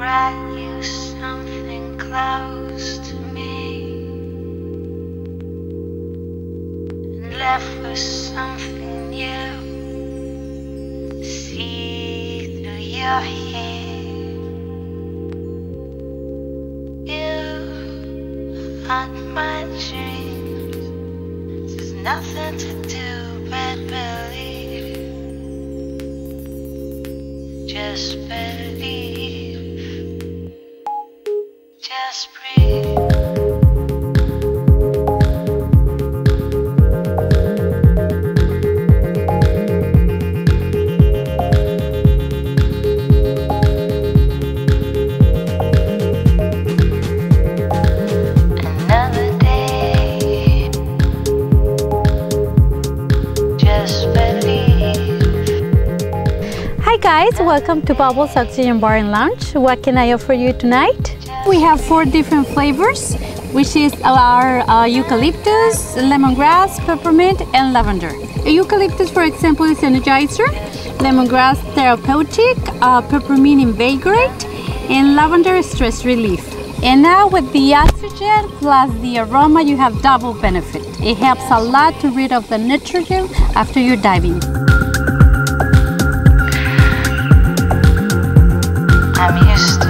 brought you something close to me and left with something new. See through your hair, you haunt my dreams. There's nothing to do but believe. Just believe. Just breathe. Hi guys, welcome to Bubbles Oxygen Bar and Lounge. What can I offer you tonight? We have 4 different flavors, which is our eucalyptus, lemongrass, peppermint, and lavender. Eucalyptus, for example, is energizer, lemongrass, therapeutic, peppermint, invigorate, and lavender is stress relief. And now with the oxygen plus the aroma, you have double benefit. It helps a lot to rid of the nitrogen after you're diving. I'm used